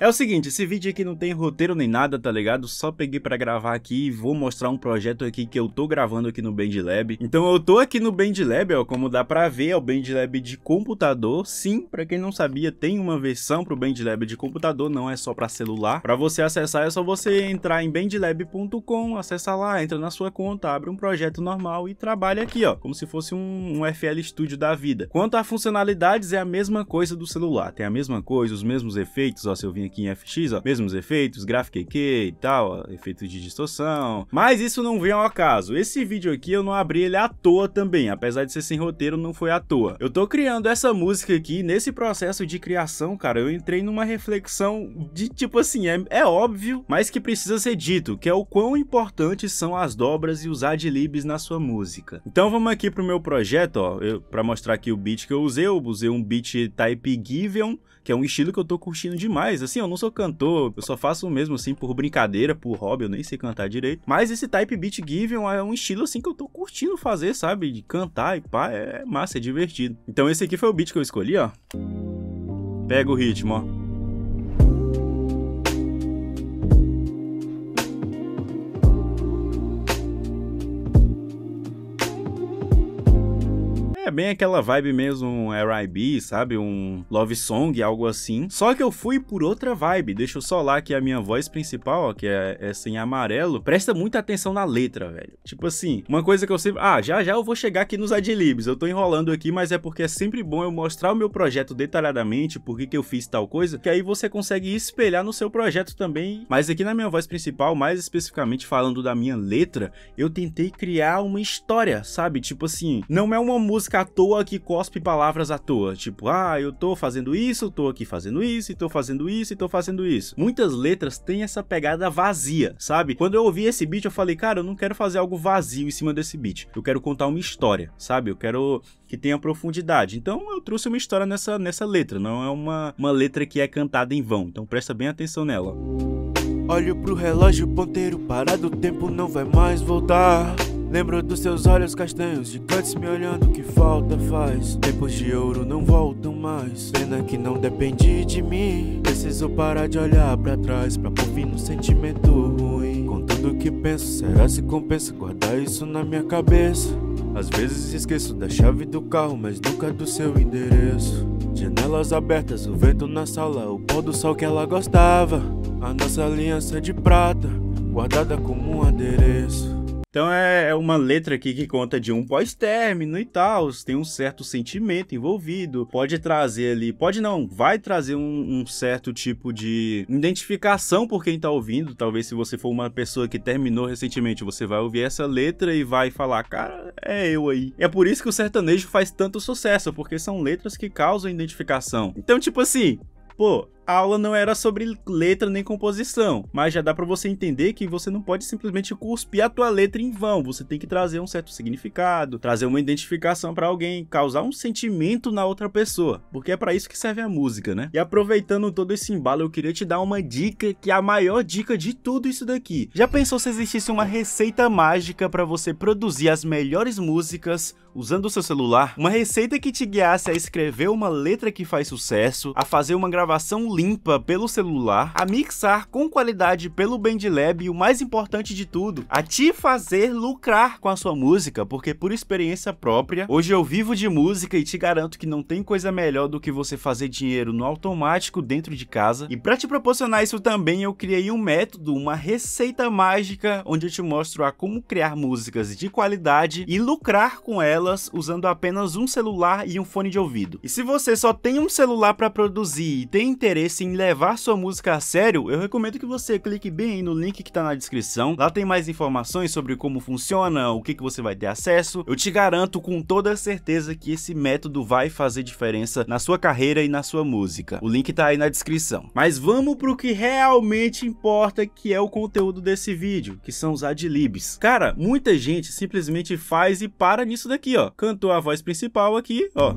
É o seguinte, esse vídeo aqui não tem roteiro nem nada, tá ligado? Só peguei pra gravar aqui e vou mostrar um projeto aqui que eu tô gravando aqui no BandLab. Então eu tô aqui no BandLab, ó, como dá pra ver, é o BandLab de computador. Sim, pra quem não sabia, tem uma versão pro BandLab de computador, não é só pra celular. Pra você acessar é só você entrar em bandlab.com, acessa lá, entra na sua conta, abre um projeto normal e trabalha aqui, ó, como se fosse um FL Studio da vida. Quanto a funcionalidades, é a mesma coisa do celular, tem a mesma coisa, os mesmos efeitos, ó, se eu vim aqui em FX, ó, mesmos efeitos, Graphic EQ e tal, ó, efeitos de distorção, mas isso não vem ao acaso. Esse vídeo aqui eu não abri ele à toa também, apesar de ser sem roteiro, não foi à toa. Eu tô criando essa música aqui, nesse processo de criação, cara, eu entrei numa reflexão de tipo assim, é óbvio, mas que precisa ser dito, que é o quão importantes são as dobras e os adlibs na sua música. Então vamos aqui pro meu projeto, ó, pra mostrar aqui o beat que eu usei um beat Type Given, que é um estilo que eu tô curtindo demais. Assim, eu não sou cantor, eu só faço mesmo assim por brincadeira, por hobby, eu nem sei cantar direito. Mas esse Type Beat Given é um estilo assim que eu tô curtindo fazer, sabe? De cantar e pá, é massa, é divertido. Então esse aqui foi o beat que eu escolhi, ó. Pega o ritmo, ó. É bem aquela vibe mesmo, um R&B, sabe? Um love song, algo assim. Só que eu fui por outra vibe. Deixa eu solar aqui a minha voz principal, ó, que é essa em amarelo. Presta muita atenção na letra, velho. Tipo assim, uma coisa que eu sempre... Ah, já eu vou chegar aqui nos adlibs. Eu tô enrolando aqui, mas é porque é sempre bom eu mostrar o meu projeto detalhadamente, por que eu fiz tal coisa, que aí você consegue espelhar no seu projeto também. Mas aqui na minha voz principal, mais especificamente falando da minha letra, eu tentei criar uma história, sabe? Tipo assim, não é uma música à toa que cospe palavras à toa, tipo, ah, eu tô fazendo isso, tô aqui fazendo isso, e tô fazendo isso, e tô fazendo isso. Muitas letras têm essa pegada vazia, sabe? Quando eu ouvi esse beat, eu falei, cara, eu não quero fazer algo vazio em cima desse beat, eu quero contar uma história, sabe? Eu quero que tenha profundidade. Então eu trouxe uma história nessa letra, não é uma letra que é cantada em vão, então presta bem atenção nela. Olho pro relógio, ponteiro parado, o tempo não vai mais voltar. Lembro dos seus olhos castanhos, gigantes me olhando, que falta faz. Tempos de ouro não voltam mais, pena que não depende de mim. Preciso parar de olhar pra trás, pra por fim no sentimento ruim. Com tudo que penso, será se compensa guardar isso na minha cabeça? Às vezes esqueço da chave do carro, mas nunca do seu endereço. Janelas abertas, o vento na sala, o pôr do sol que ela gostava. A nossa aliança de prata, guardada como um adereço. Então é uma letra aqui que conta de um pós-término e tal, tem um certo sentimento envolvido, pode trazer ali, pode não, vai trazer um certo tipo de identificação por quem tá ouvindo. Talvez se você for uma pessoa que terminou recentemente, você vai ouvir essa letra e vai falar, cara, é eu aí. É por isso que o sertanejo faz tanto sucesso, porque são letras que causam identificação. Então tipo assim, pô, a aula não era sobre letra nem composição, mas já dá pra você entender que você não pode simplesmente cuspir a tua letra em vão, você tem que trazer um certo significado, trazer uma identificação pra alguém, causar um sentimento na outra pessoa, porque é pra isso que serve a música, né? E aproveitando todo esse embalo, eu queria te dar uma dica, que é a maior dica de tudo isso daqui. Já pensou se existisse uma receita mágica pra você produzir as melhores músicas usando o seu celular? Uma receita que te guiasse a escrever uma letra que faz sucesso, a fazer uma gravação limpa pelo celular, a mixar com qualidade pelo BandLab e o mais importante de tudo, a te fazer lucrar com a sua música, porque por experiência própria, hoje eu vivo de música e te garanto que não tem coisa melhor do que você fazer dinheiro no automático dentro de casa. E para te proporcionar isso também, eu criei um método, uma receita mágica, onde eu te mostro a como criar músicas de qualidade e lucrar com elas usando apenas um celular e um fone de ouvido. E se você só tem um celular para produzir e tem interesse em levar sua música a sério, eu recomendo que você clique bem aí no link que tá na descrição. Lá tem mais informações sobre como funciona, o que você vai ter acesso. Eu te garanto com toda certeza que esse método vai fazer diferença na sua carreira e na sua música. O link tá aí na descrição. Mas vamos pro que realmente importa, que é o conteúdo desse vídeo, que são os adlibs. Cara, muita gente simplesmente faz e para nisso daqui, ó. Cantou a voz principal aqui, ó.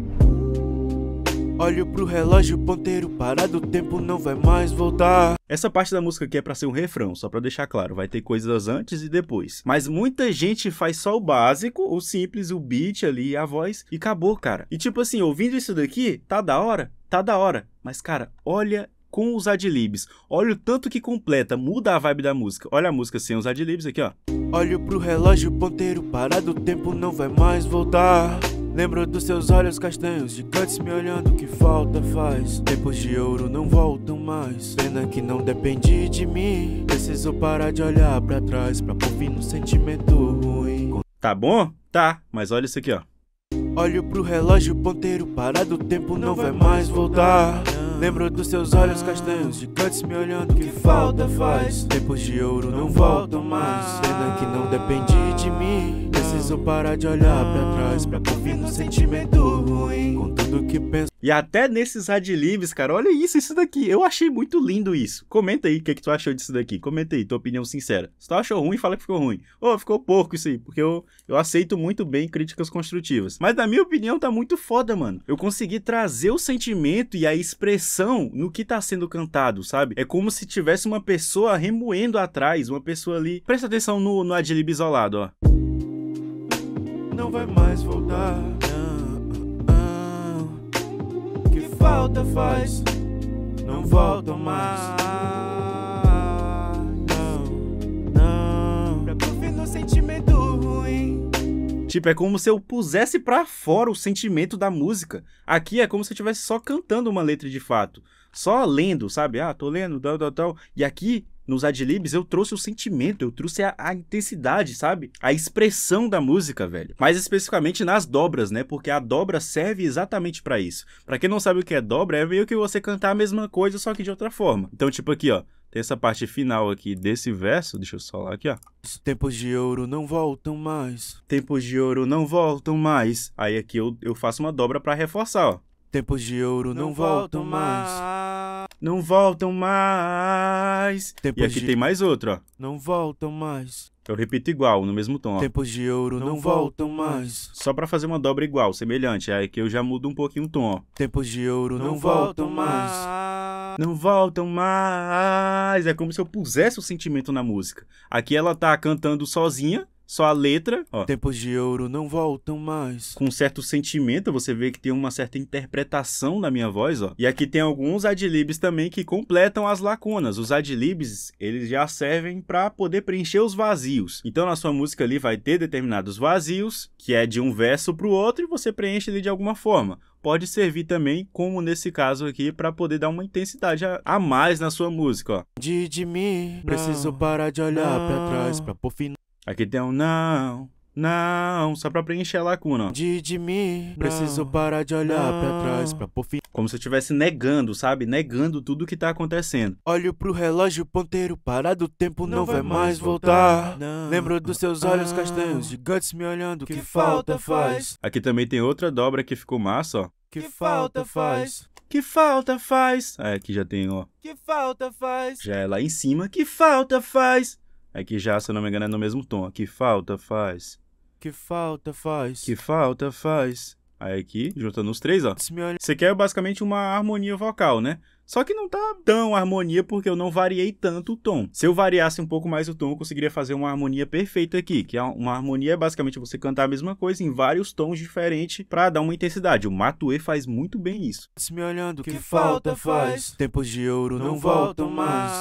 Olho pro relógio, ponteiro parado, o tempo não vai mais voltar. Essa parte da música aqui é pra ser um refrão, só pra deixar claro, vai ter coisas antes e depois. Mas muita gente faz só o básico, o simples, o beat ali, a voz, e acabou, cara. E tipo assim, ouvindo isso daqui, tá da hora? Tá da hora. Mas, cara, olha com os adlibs. Olha o tanto que completa, muda a vibe da música. Olha a música sem os adlibs aqui, ó. Olho pro relógio, ponteiro parado, o tempo não vai mais voltar. Lembro dos seus olhos castanhos, gigantes me olhando, que falta faz. Tempos de ouro não voltam mais. Pena que não depende de mim. Preciso parar de olhar pra trás, pra por fim no sentimento ruim. Tá bom? Tá, mas olha isso aqui, ó. Olho pro relógio, ponteiro parado, o tempo não vai mais voltar. Lembro dos seus olhos castanhos, gigantes me olhando, que falta faz. Tempos de ouro não voltam mais. Pena que não depende de mim. Preciso parar de olhar pra trás, pra por fim no sentimento ruim. Com tudo que penso. E até nesses adlibs, cara, olha isso daqui. Eu achei muito lindo isso. Comenta aí o que tu achou disso daqui. Comenta aí, tua opinião sincera. Se tu achou ruim, fala que ficou ruim. Ou ficou porco isso aí, porque eu aceito muito bem críticas construtivas. Mas na minha opinião tá muito foda, mano. Eu consegui trazer o sentimento e a expressão no que tá sendo cantado, sabe? É como se tivesse uma pessoa remoendo atrás, uma pessoa ali. Presta atenção no adlib isolado, ó. Não vai mais voltar. Que falta faz. Não volta mais. Não. Pra por fim no sentimento ruim. Tipo, é como se eu pusesse pra fora o sentimento da música. Aqui é como se eu estivesse só cantando uma letra de fato. Só lendo, sabe? Ah, tô lendo, tal. E aqui, nos adlibs, eu trouxe o sentimento, eu trouxe a intensidade, sabe? A expressão da música, velho. Mais especificamente nas dobras, né? Porque a dobra serve exatamente pra isso. Pra quem não sabe o que é dobra, é meio que você cantar a mesma coisa, só que de outra forma. Então, tipo aqui, ó. Tem essa parte final aqui desse verso, deixa eu solar aqui, ó. Tempos de ouro não voltam mais. Tempos de ouro não voltam mais. Aí aqui eu faço uma dobra pra reforçar, ó. Tempos de ouro não voltam mais. Não voltam mais. Tempos E aqui de... tem mais outro, ó. Não voltam mais. Eu repito igual, no mesmo tom, ó. Tempos de ouro não voltam mais. Só pra fazer uma dobra igual, semelhante. Aí aqui eu já mudo um pouquinho o tom, ó. Tempos de ouro não voltam mais. Não voltam mais. É como se eu pusesse o sentimento na música. Aqui ela tá cantando sozinha, só a letra, ó. Tempos de ouro não voltam mais. Com um certo sentimento, você vê que tem uma certa interpretação na minha voz, ó. E aqui tem alguns adlibs também que completam as lacunas. Os adlibs, eles já servem para poder preencher os vazios. Então, na sua música ali vai ter determinados vazios, que é de um verso pro outro, e você preenche ele de alguma forma. Pode servir também, como nesse caso aqui, para poder dar uma intensidade a mais na sua música, ó. De mim, preciso parar de olhar pra trás, pra por fim. Aqui tem um não, só pra preencher a lacuna, ó. De mim, preciso parar de olhar pra trás, pra por fim. Como se eu estivesse negando, sabe? Negando tudo que tá acontecendo. Olho pro relógio, ponteiro parado, o tempo não vai mais voltar. Lembro dos seus olhos castanhos, gigantes me olhando, que falta faz. Aqui também tem outra dobra que ficou massa, ó. Que falta faz. Que falta faz. Aí aqui já tem, ó. Que falta faz. Já é lá em cima. Que falta faz. Aqui já, se eu não me engano, é no mesmo tom, ó. Que falta faz. Que falta faz. Que falta faz. Aí aqui, juntando os três, ó. Isso aqui é basicamente uma harmonia vocal, né? Só que não tá tão harmonia porque eu não variei tanto o tom. Se eu variasse um pouco mais o tom, eu conseguiria fazer uma harmonia perfeita aqui. Que é uma harmonia é basicamente você cantar a mesma coisa em vários tons diferentes pra dar uma intensidade. O Matue faz muito bem isso. Me olhando, que falta faz. Tempos de ouro não voltam mais.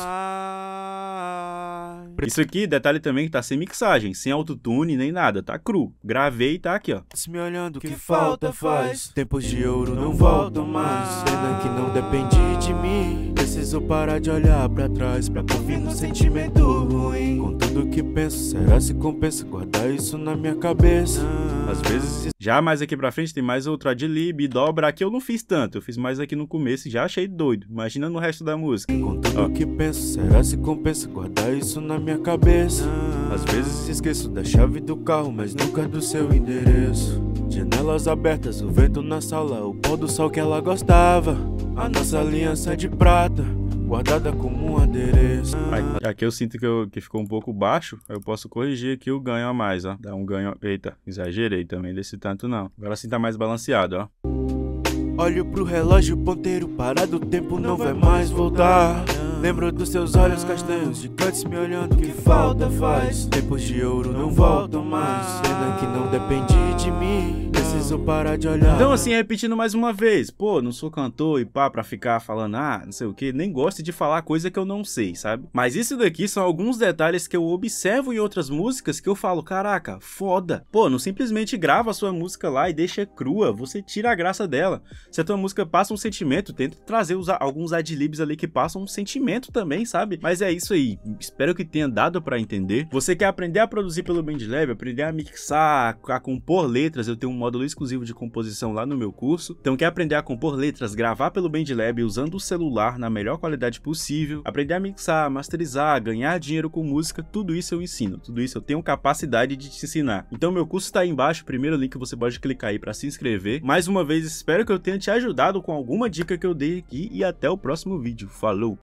Isso aqui, detalhe também que tá sem mixagem, sem autotune nem nada, tá cru. Gravei e tá aqui, ó. Me olhando, que falta faz. Tempos de ouro não voltam mais. Pena que não depende de mim. Preciso parar de olhar pra trás, pra por fim no sentimento ruim. Com tudo que penso, será se compensa guardar isso na minha cabeça? Às vezes... Já mais aqui pra frente tem mais outro adlib, dobra. Aqui eu não fiz tanto, eu fiz mais aqui no começo e já achei doido. Imagina no resto da música. Com tudo que penso, será se compensa guardar isso na minha cabeça? Às vezes esqueço da chave do carro, mas nunca do seu endereço. Janelas abertas, o vento na sala, o pôr do sol que ela gostava. A nossa aliança de prata, guardada como um adereço. Aqui eu sinto que ficou um pouco baixo, eu posso corrigir aqui o ganho a mais, ó. Dá um ganho... Eita, exagerei também desse tanto não. Agora sim tá mais balanceado, ó. Olho pro relógio, ponteiro parado, o tempo não vai mais voltar. Lembro dos seus olhos castanhos, gigantes me olhando, que falta faz. Tempos de ouro não voltam mais. Pena que não depende de mim. preciso parar de olhar. Então assim, repetindo mais uma vez, pô, não sou cantor e pá, pra ficar falando, não sei o que, nem gosto de falar coisa que eu não sei, sabe? Mas isso daqui são alguns detalhes que eu observo em outras músicas que eu falo, caraca, foda. Pô, não simplesmente grava a sua música lá e deixa crua, você tira a graça dela. Se a tua música passa um sentimento, tenta trazer alguns adlibs ali que passam um sentimento também, sabe? Mas é isso aí, espero que tenha dado pra entender. Você quer aprender a produzir pelo BandLab, aprender a mixar, a compor letras, eu tenho um módulo exclusivo de composição lá no meu curso. Então quer aprender a compor letras, gravar pelo BandLab usando o celular na melhor qualidade possível, aprender a mixar, masterizar, ganhar dinheiro com música, tudo isso eu ensino, tudo isso eu tenho capacidade de te ensinar. Então meu curso tá aí embaixo, o primeiro link você pode clicar aí pra se inscrever. Mais uma vez, espero que eu tenha te ajudado com alguma dica que eu dei aqui e até o próximo vídeo. Falou!